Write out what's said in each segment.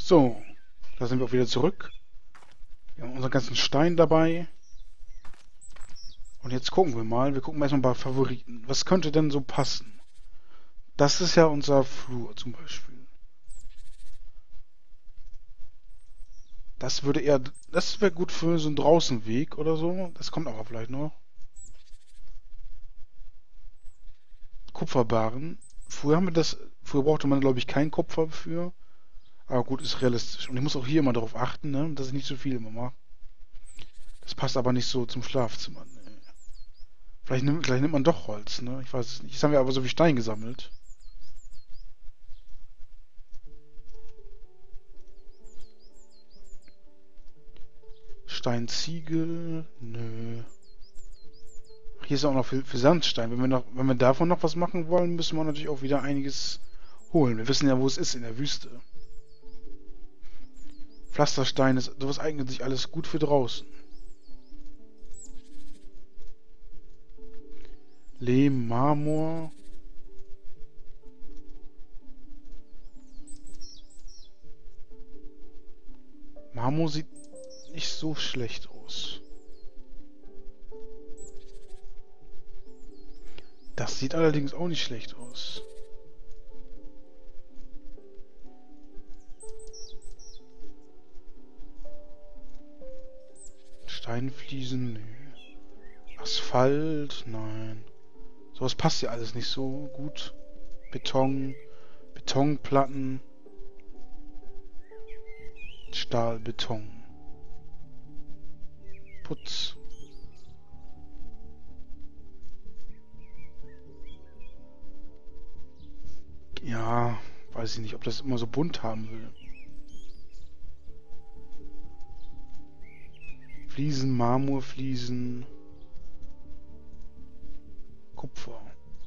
So, da sind wir auch wieder zurück. Wir haben unseren ganzen Stein dabei. Und jetzt gucken wir mal. Wir gucken erstmal bei Favoriten. Was könnte denn so passen? Das ist ja unser Flur zum Beispiel. Das würde eher... Das wäre gut für so einen Draußenweg oder so. Das kommt aber vielleicht noch. Kupferbarren. Früher brauchte man, glaube ich, kein Kupfer für. Aber gut, ist realistisch. Und ich muss auch hier immer darauf achten, ne, dass ich nicht zu viel immer mache. Das passt aber nicht so zum Schlafzimmer. Ne. Vielleicht nimmt man doch Holz, ne? Ich weiß es nicht. Jetzt haben wir aber so viel Stein gesammelt. Steinziegel. Nö. Hier ist auch noch für Sandstein. Wenn wir davon noch was machen wollen, müssen wir natürlich auch wieder einiges holen. Wir wissen ja, wo es ist, in der Wüste. Pflasterstein ist, sowas eignet sich alles gut für draußen. Lehm, Marmor. Marmor sieht nicht so schlecht aus. Das sieht allerdings auch nicht schlecht aus. Steinfliesen, nö. Asphalt, nein. Sowas passt ja alles nicht so gut. Betonplatten. Stahl, Beton. Putz. Ja, weiß ich nicht, ob das immer so bunt haben will. Fliesen, Marmorfliesen. Kupfer.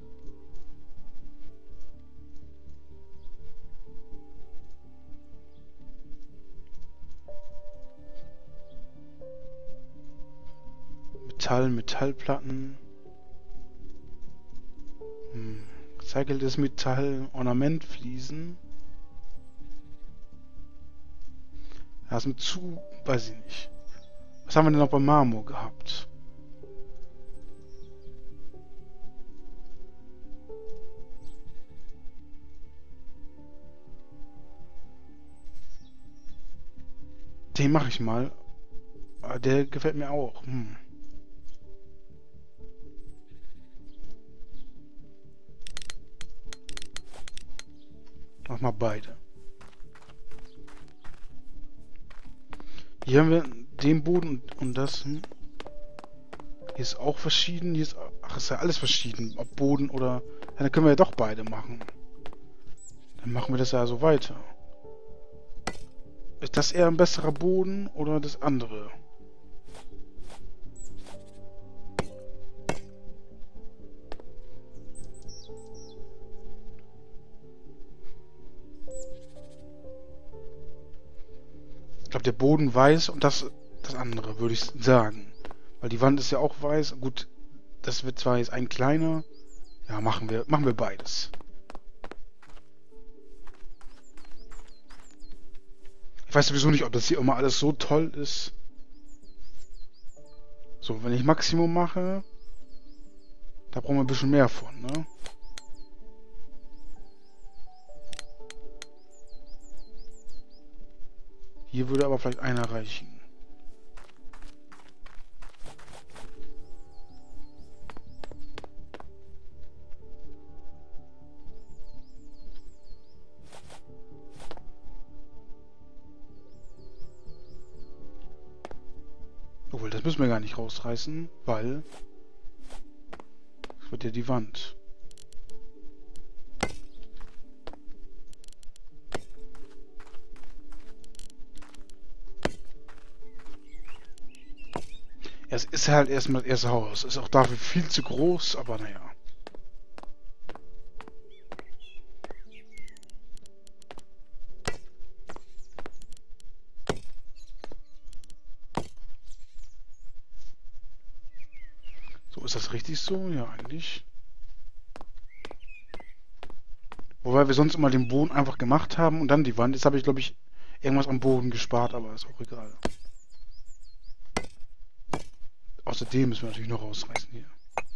Metallplatten. Recyceltes Metall, Ornamentfliesen. Das mit weiß ich nicht. Was haben wir denn noch beim Marmor gehabt? Den mache ich mal. Aber der gefällt mir auch. Mach mal beide. Hier haben wir den Boden und das. Hier ist auch verschieden. Hier ist, ach, ist ja alles verschieden. Ob Boden oder... Ja, dann können wir ja doch beide machen. Dann machen wir das ja so weiter. Ist das eher ein besserer Boden oder das andere? Ich glaube, der Boden weiß und das andere, würde ich sagen. Weil die Wand ist ja auch weiß. Gut, das wird zwar jetzt ein kleiner. Ja, machen wir beides. Ich weiß sowieso nicht, ob das hier immer alles so toll ist. So, wenn ich Maximum mache, da brauchen wir ein bisschen mehr von, ne? Hier würde aber vielleicht einer reichen. Obwohl, das müssen wir gar nicht rausreißen, weil das wird ja die Wand. Es ist halt erstmal das erste Haus. Ist auch dafür viel zu groß, aber naja. So, ist das richtig so? Ja, eigentlich. Wobei wir sonst immer den Boden einfach gemacht haben und dann die Wand. Jetzt habe ich, glaube ich, irgendwas am Boden gespart, aber ist auch egal. Außerdem müssen wir natürlich noch rausreißen hier.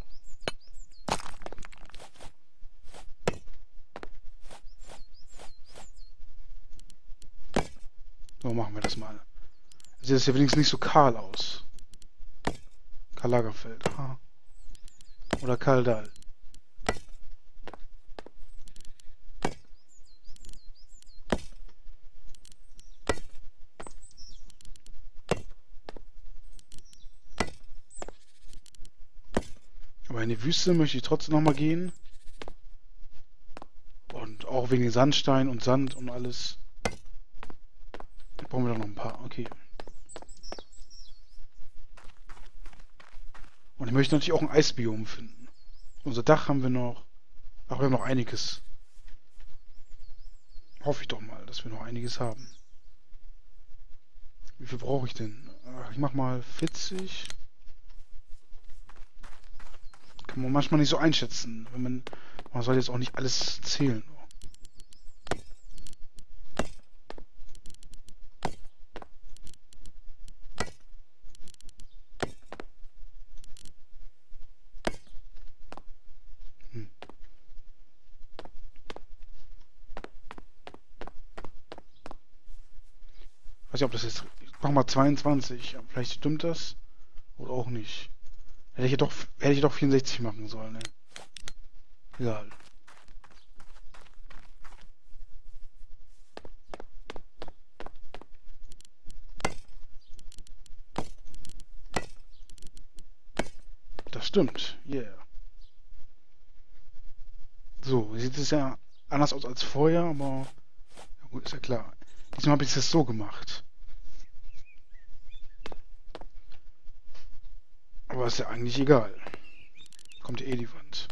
So machen wir das mal. Sieht das hier wenigstens nicht so kahl aus. Karl Lagerfeld. Aha. Oder Karl Dahl. Aber in die Wüste möchte ich trotzdem nochmal gehen. Und auch wegen Sandstein und Sand und alles. Da brauchen wir doch noch ein paar. Okay. Und ich möchte natürlich auch ein Eisbiom finden. Unser Dach haben wir noch. Ach, wir haben noch einiges. Hoffe ich doch mal, dass wir noch einiges haben. Wie viel brauche ich denn? Ach, ich mach mal 40. Kann man manchmal nicht so einschätzen. Man soll jetzt auch nicht alles zählen. Hm. Weiß nicht, ob das jetzt. Ich mach mal 22. Vielleicht stimmt das. Oder auch nicht. Hätte ich doch 64 machen sollen, ne? Egal. Das stimmt. Yeah. So, sieht es ja anders aus als vorher, aber ja gut, ist ja klar. Diesmal habe ich es so gemacht. Aber ist ja eigentlich egal. Kommt ja eh die Wand.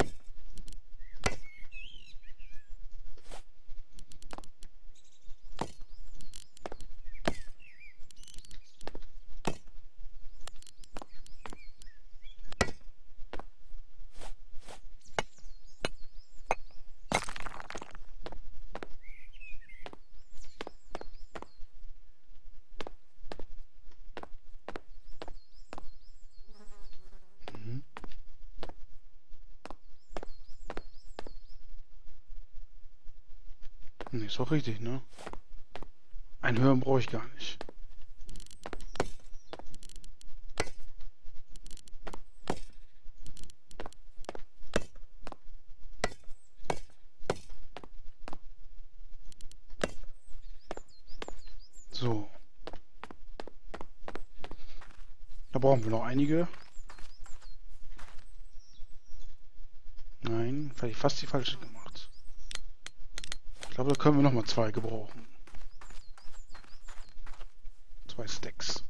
Mhm. Nee, ist doch richtig, ne? Einen höheren brauche ich gar nicht. So. Da brauchen wir noch einige. Nein, vielleicht fast die falsche gemacht. Ich glaube, da können wir nochmal zwei gebrauchen. Zwei Stacks.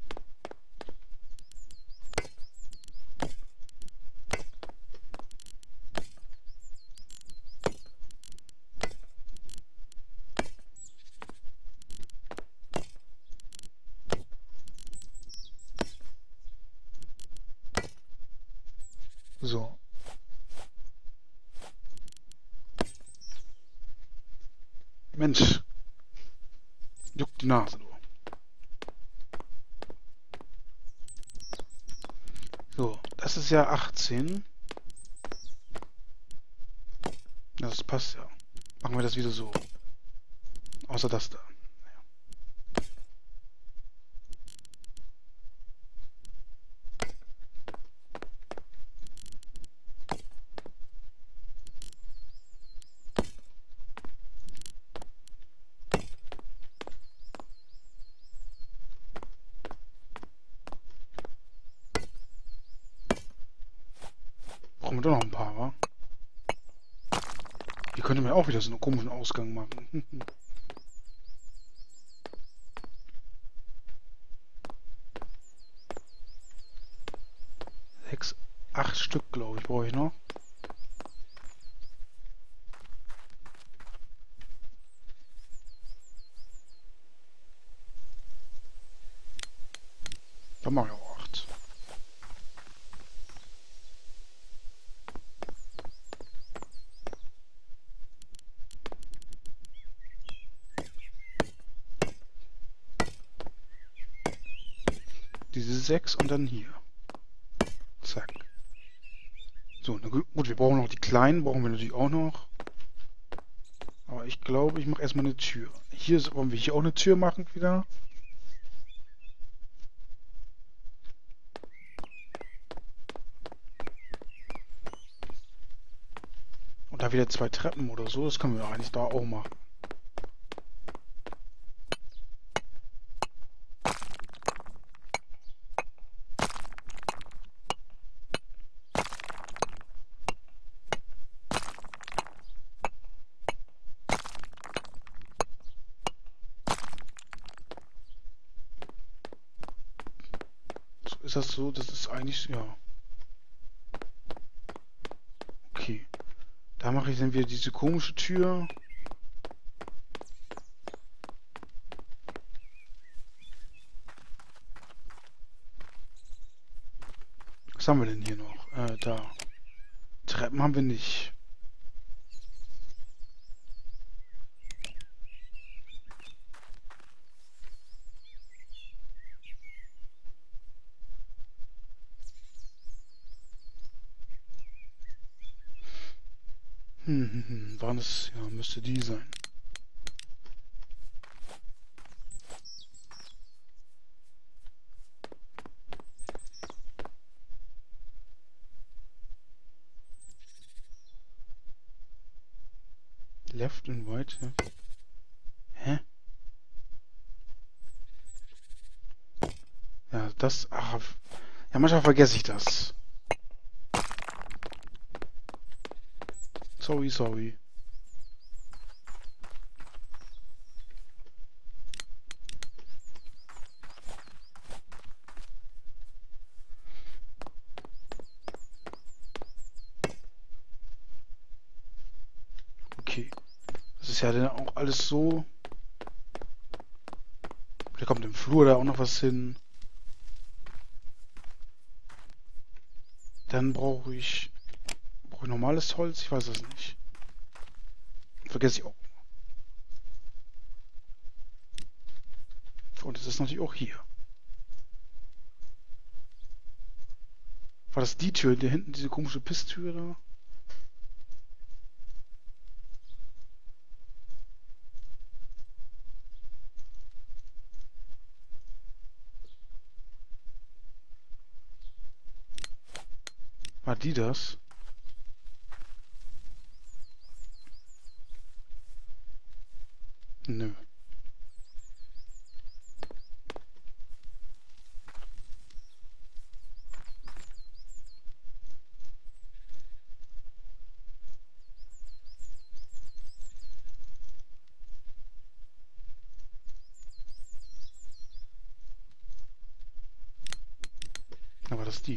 So. Mensch. Juckt die Nase, du. So, das ist ja 18. Das passt ja. Machen wir das wieder so. Außer das da. Brauchen wir doch noch ein paar, wa? Hier könnte man auch wieder so einen komischen Ausgang machen. 6, 8 Stück, glaube ich, brauche ich noch. Dann mache ich auch 8. Diese 6 und dann hier. Zack. So, na gut, wir brauchen noch die kleinen, brauchen wir natürlich auch noch. Aber ich glaube, ich mache erstmal eine Tür. Wollen wir hier auch eine Tür machen wieder? Und da wieder 2 Treppen oder so, das können wir eigentlich da auch machen. So, ist das so? Das ist eigentlich, ja. Okay. Da mache ich dann wieder diese komische Tür. Was haben wir denn hier noch? Da. Treppen haben wir nicht. Waren es, ja, müsste die sein. Left and right. Hä? Ja, das. Ach, ja, manchmal vergesse ich das. Sorry, sorry. Okay. Das ist ja dann auch alles so. Da kommt im Flur da auch noch was hin. Dann brauche ich normales Holz? Ich weiß es nicht. Vergesse ich auch. Und es ist natürlich auch hier. War das die Tür, da hinten, diese komische Pisstür da? War die das? Nö. Dann war das die.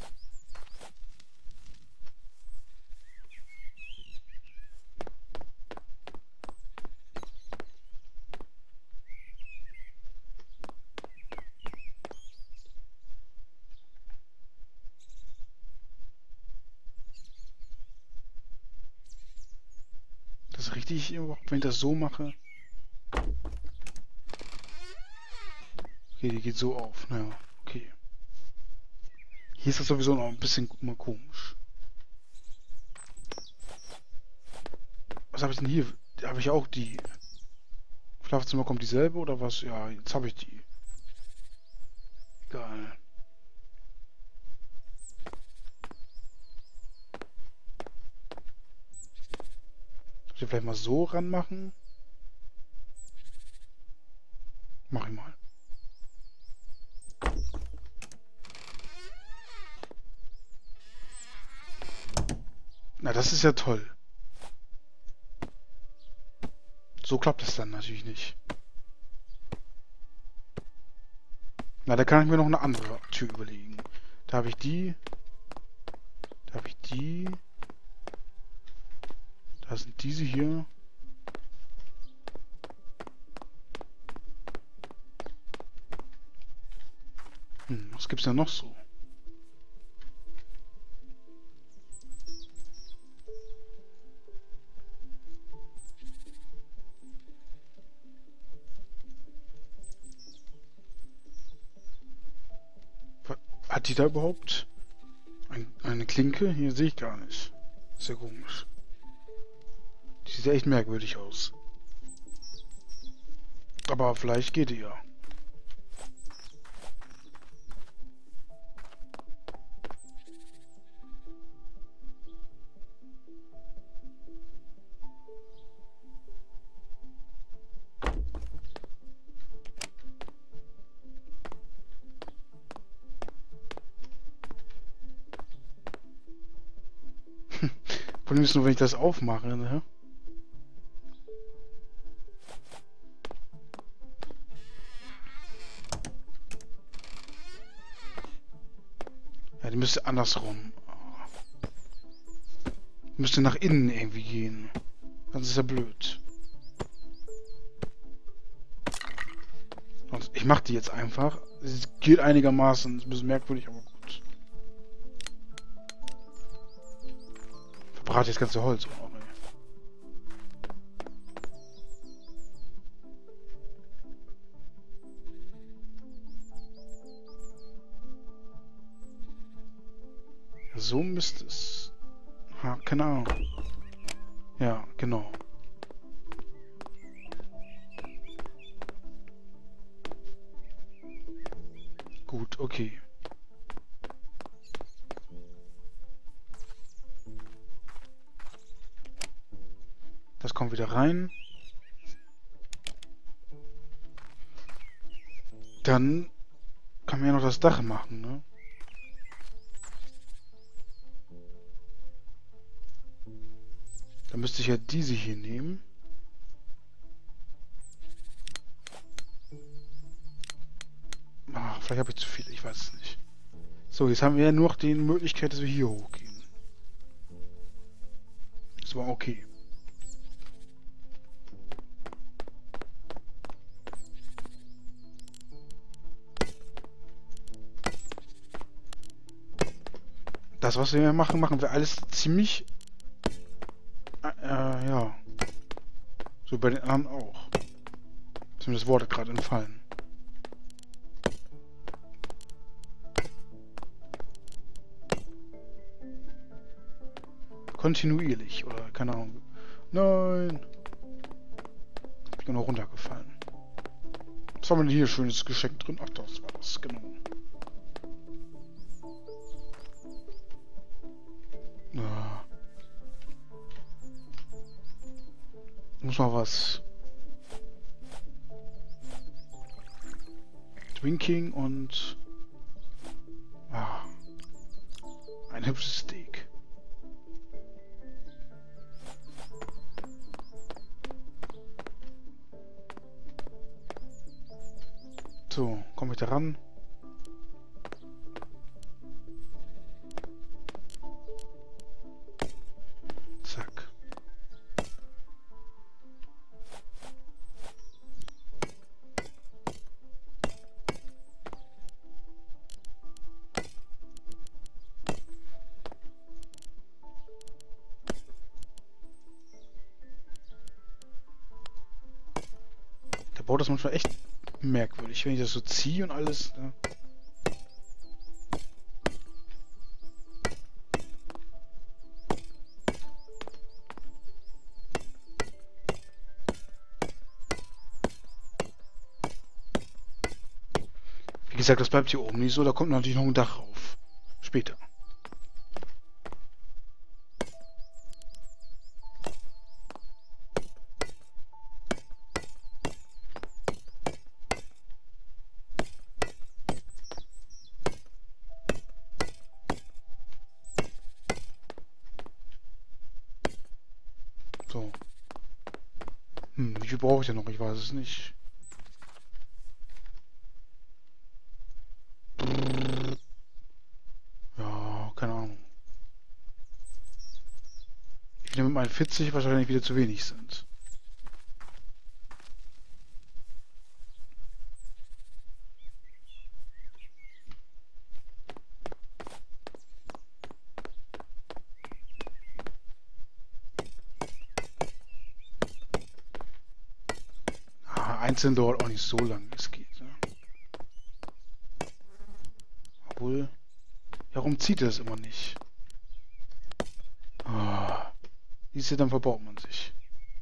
Das ist richtig überhaupt, wenn ich das so mache? Okay, die geht so auf. Naja, okay. Hier ist das sowieso noch ein bisschen mal komisch. Was habe ich denn hier? Da habe ich auch die. Schlafzimmer kommt dieselbe oder was? Ja, jetzt habe ich die. Egal. Soll ich vielleicht mal so ranmachen? Mach ich mal. Na, das ist ja toll. So klappt es dann natürlich nicht. Na, da kann ich mir noch eine andere Tür überlegen. Da habe ich die. Da habe ich die. Da sind diese hier. Was gibt's da noch so? Hat die da überhaupt eine Klinke? Hier sehe ich gar nicht. Ist ja komisch. Die sieht ja echt merkwürdig aus. Aber vielleicht geht die ja. Problem ist nur, wenn ich das aufmache, ne? Ja, die müsste andersrum. Die müsste nach innen irgendwie gehen. Das ist ja blöd. Und ich mach die jetzt einfach. Es geht einigermaßen. Ist ein bisschen merkwürdig, aber gut. Verbrate das ganze Holz auch noch, ey. So müsste es. Ha, keine Ahnung. Ja, genau. Gut, okay. Das kommt wieder rein. Dann kann man ja noch das Dach machen, ne? Dann müsste ich ja diese hier nehmen. Ach, vielleicht habe ich zu viel, ich weiß es nicht. So, jetzt haben wir ja nur noch die Möglichkeit, dass wir hier hochgehen. Das war okay. Das, was wir machen, machen wir alles ziemlich... ja. So bei den anderen auch. Ist mir das Wort gerade entfallen. Kontinuierlich, oder keine Ahnung. Nein! Ich bin noch runtergefallen. Was haben wir denn hier schönes Geschenk drin? Ach, das war das, genau. Ja. Muss mal was. Twinking und... Ah. Ein hübsches Steak. So, komme ich da ran? Zack. Der baut das manchmal echt merkwürdig, wenn ich das so ziehe und alles. Ne? Wie gesagt, das bleibt hier oben nicht so, da kommt natürlich noch ein Dach rauf. Später. So. Wie viel brauche ich denn noch? Ich weiß es nicht. Ja, keine Ahnung. Ich nehme mit meinen 40 wahrscheinlich wieder zu wenig sind. Einzeln dauert auch nicht so lange, es geht. Ne? Obwohl... Warum zieht er es immer nicht? Ah, siehst du, dann verbaut man sich.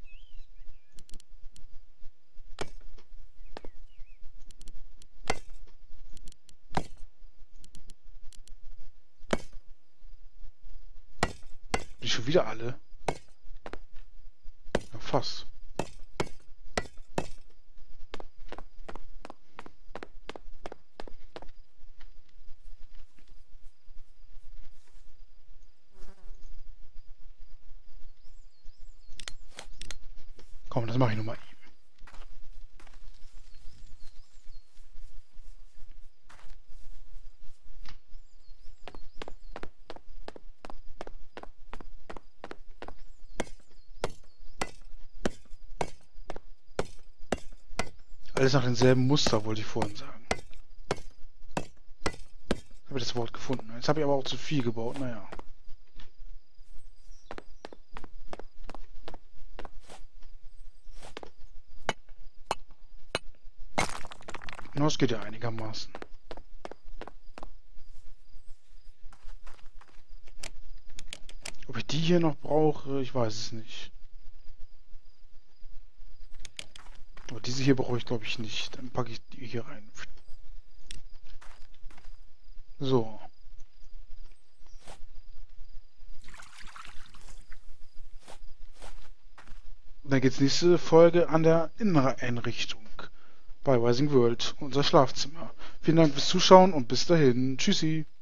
Die schon wieder alle? Ja, fast. Komm, das mache ich nochmal eben. Alles nach demselben Muster, wollte ich vorhin sagen. Habe ich das Wort gefunden. Jetzt habe ich aber auch zu viel gebaut, naja. Na, das geht ja einigermaßen. Ob ich die hier noch brauche, ich weiß es nicht. Aber diese hier brauche ich, glaube ich, nicht. Dann packe ich die hier rein. So. Dann geht's nächste Folge an der Inneneinrichtung bei Rising World, unser Schlafzimmer. Vielen Dank fürs Zuschauen und bis dahin. Tschüssi.